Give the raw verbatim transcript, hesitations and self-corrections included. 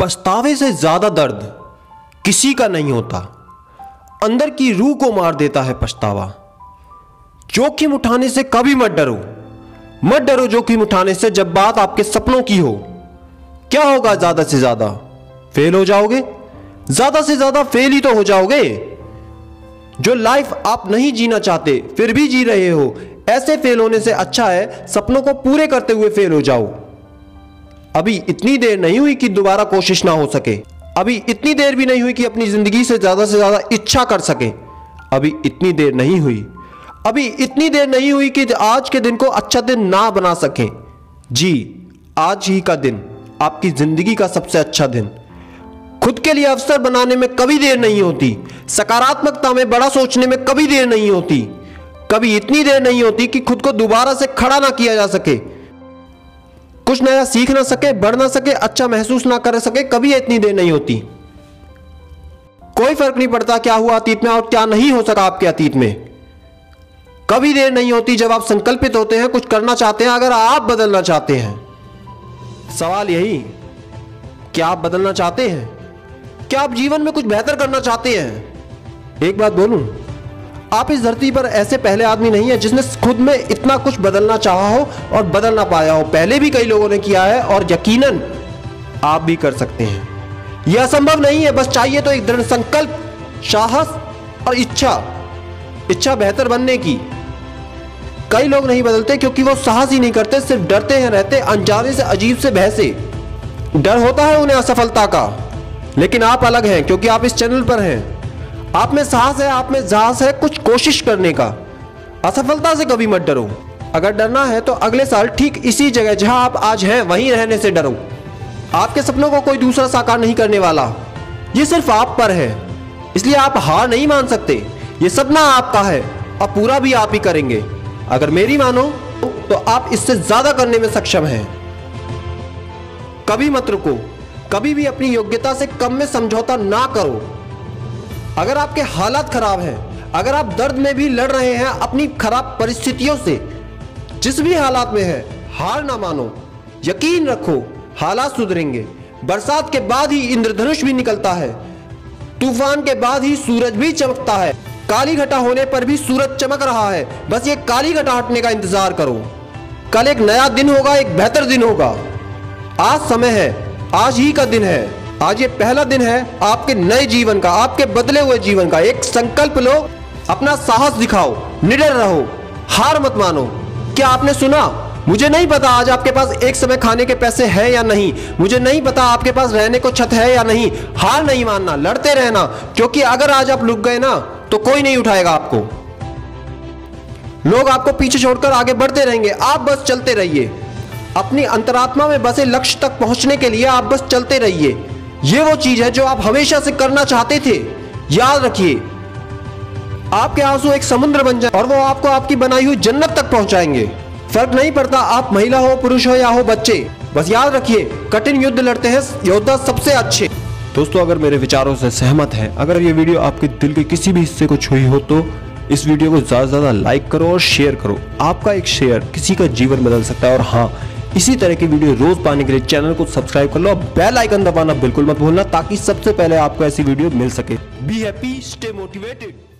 पछतावे से ज्यादा दर्द किसी का नहीं होता। अंदर की रूह को मार देता है पछतावा। जोखिम उठाने से कभी मत डरो, मत डरो जोखिम उठाने से जब बात आपके सपनों की हो। क्या होगा, ज्यादा से ज्यादा फेल हो जाओगे, ज्यादा से ज्यादा फेल ही तो हो जाओगे। जो लाइफ आप नहीं जीना चाहते फिर भी जी रहे हो, ऐसे फेल होने से अच्छा है सपनों को पूरे करते हुए फेल हो जाओ। अभी इतनी देर नहीं हुई कि दोबारा कोशिश ना हो सके, अभी इतनी देर भी नहीं हुई कि अपनी जिंदगी से ज्यादा से ज्यादा इच्छा कर सके, अभी इतनी देर नहीं हुई, अभी इतनी देर नहीं हुई कि आज के दिन को अच्छा दिन ना बना सके। जी, आज ही का दिन आपकी जिंदगी का सबसे अच्छा दिन। खुद के लिए अवसर बनाने में कभी देर नहीं होती, सकारात्मकता में बड़ा सोचने में कभी देर नहीं होती, कभी इतनी देर नहीं होती कि खुद को दोबारा से खड़ा ना किया जा सके, कुछ नया सीख ना सके, बढ़ ना सके, अच्छा महसूस ना कर सके, कभी इतनी देर नहीं होती। कोई फर्क नहीं पड़ता क्या हुआ अतीत में और क्या नहीं हो सका आपके अतीत में। कभी देर नहीं होती जब आप संकल्पित होते हैं, कुछ करना चाहते हैं, अगर आप बदलना चाहते हैं। सवाल यही, क्या आप बदलना चाहते हैं? क्या आप जीवन में कुछ बेहतर करना चाहते हैं? एक बात बोलूं, आप इस धरती पर ऐसे पहले आदमी नहीं है जिसने खुद में इतना कुछ बदलना चाहा हो और बदल ना पाया हो। पहले भी कई लोगों ने किया है और यकीनन आप भी कर सकते हैं। यह असंभव नहीं है, बस चाहिए तो एक दृढ़ संकल्प, साहस और इच्छा, इच्छा बेहतर बनने की। कई लोग नहीं बदलते क्योंकि वो साहस ही नहीं करते, सिर्फ डरते हैं रहते, अनजाने से, अजीब से भय से। डर होता है उन्हें असफलता का, लेकिन आप अलग हैं क्योंकि आप इस चैनल पर हैं। आप में साहस है, आप में साहस है कुछ कोशिश करने का। असफलता से कभी मत डरो। अगर डरना है तो अगले साल ठीक इसी जगह जहां आप आज हैं वहीं रहने से डरो। आपके सपनों को कोई दूसरा साकार नहीं करने वाला, ये सिर्फ आप पर है, इसलिए आप हार नहीं मान सकते। ये सपना आपका है और पूरा भी आप ही करेंगे। अगर मेरी मानो तो आप इससे ज्यादा करने में सक्षम हैं। कभी मत रुको, कभी भी अपनी योग्यता से कम में समझौता ना करो। अगर आपके हालात खराब हैं, अगर आप दर्द में भी लड़ रहे हैं अपनी खराब परिस्थितियों से, जिस भी हालात में है, हार ना मानो, यकीन रखो हालात सुधरेंगे। बरसात के बाद ही इंद्रधनुष भी निकलता है, तूफान के बाद ही सूरज भी चमकता है। काली घटा होने पर भी सूरज चमक रहा है, बस ये काली घटा हटने का इंतजार करो। कल एक नया दिन होगा, एक बेहतर दिन होगा। आज समय है, आज ही का दिन है, आज ये पहला दिन है आपके नए जीवन का, आपके बदले हुए जीवन का। एक संकल्प लो, अपना साहस दिखाओ, निडर रहो, हार मत मानो। क्या आपने सुना? मुझे नहीं पता आज आपके पास एक समय खाने के पैसे हैं या नहीं, मुझे नहीं पता आपके पास रहने को छत है या नहीं। हार नहीं मानना, लड़ते रहना, क्योंकि अगर आज आप रुक गए ना तो कोई नहीं उठाएगा आपको। लोग आपको पीछे छोड़कर आगे बढ़ते रहेंगे, आप बस चलते रहिए। अपनी अंतरात्मा में बसे लक्ष्य तक पहुंचने के लिए आप बस चलते रहिए। ये वो चीज है जो आप हमेशा से करना चाहते थे। याद रखिए, आपके आंसू एक समुद्र बन जाए और वो आपको आपकी बनाई हुई जन्नत तक पहुंचाएंगे। फर्क नहीं पड़ता आप महिला हो, पुरुष हो या हो बच्चे, बस याद रखिए कठिन युद्ध लड़ते हैं योद्धा सबसे अच्छे। दोस्तों, अगर मेरे विचारों से सहमत हैं, अगर ये वीडियो आपके दिल के किसी भी हिस्से को छुई हो तो इस वीडियो को ज्यादा से ज्यादा लाइक करो और शेयर करो। आपका एक शेयर किसी का जीवन बदल सकता है। और हाँ, इसी तरह की वीडियो रोज पाने के लिए चैनल को सब्सक्राइब कर लो, बेल आइकन दबाना बिल्कुल मत भूलना ताकि सबसे पहले आपको ऐसी वीडियो मिल सके। Be happy, stay motivated.